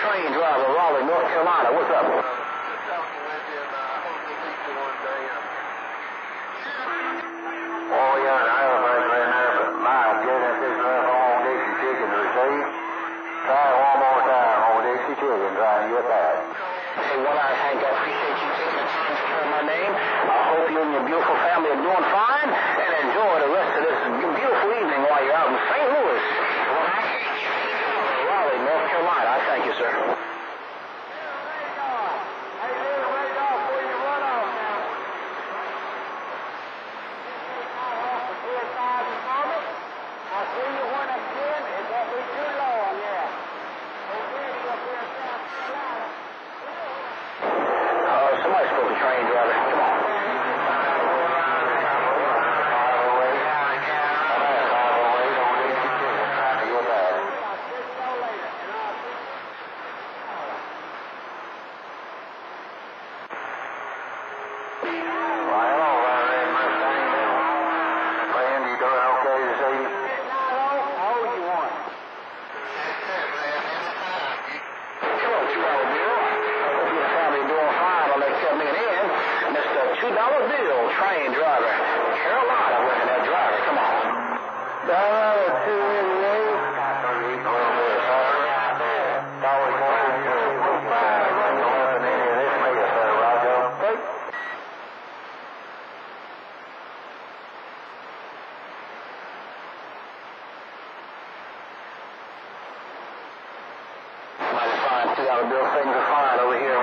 train driver, Raleigh, North Carolina. What's up? Oh, yeah, I don't think they're there, but my goodness, this rough on Dixie Chicken received. Try it one more time on Dixie Chicken, try and get that. Hey, One-Eyed Hank, I appreciate you taking the time to hear my name. I hope you and your beautiful family are doing fine, and enjoy the rest of this beautiful evening while you're out in St. Louis. Raleigh, North Carolina. I thank you, sir. Somebody spoke to train driver. Come on. $2 bill, train driver. Carolina, looking at driver. Come on. Mighty fine $2 bill. Things are fine over here.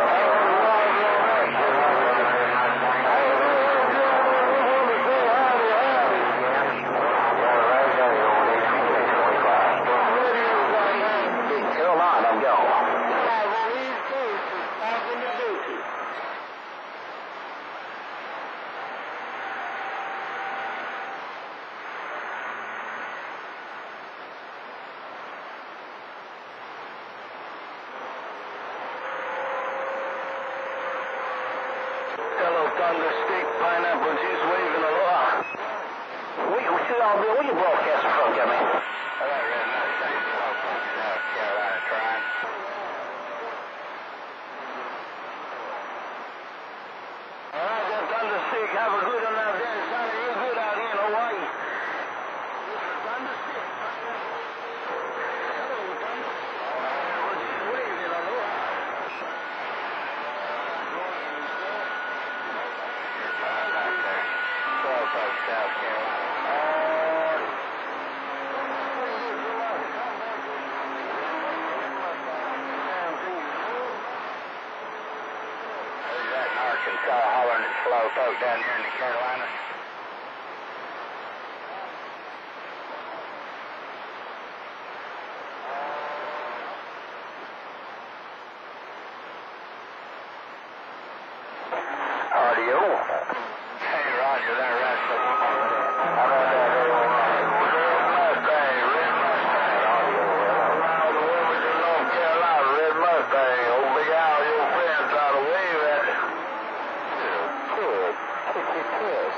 Hello, Thunderstick, pineapple juice, waving aloha. Where you broadcasting from, Jimmy? I got Red Mustang, South Carolina, trying. All right, then, Thunderstick, have a good one out there. It's sounding real good out here in Hawaii. Thunderstick. Hello, Thunderstick. Just waving aloha. South Carolina. There's that in Arkansas hollering at slow folk down here in the Carolinas. RDO. Hey, Roger, there, Russell. How about that? Red Mustang, North Carolina, Red Mustang. Old Big Al, your friend, try to wave at it. Good. Kiss.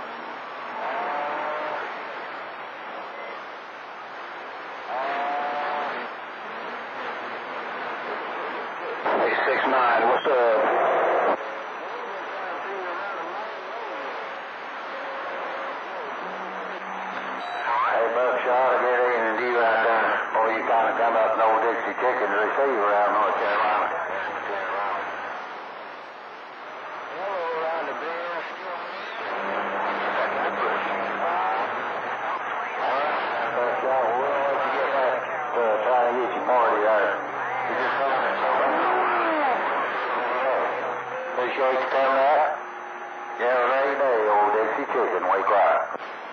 Hey, 6'9", what's up? Buckshot, get in and do right there. Or you kind of come up an old Dixie Chicken to receive around North Carolina. Hello, around the bend. Buckshot, we'll let you get back to try to get your party there. You just come in. Appreciate you coming out. You have a great day, old Dixie Chicken. Wake up.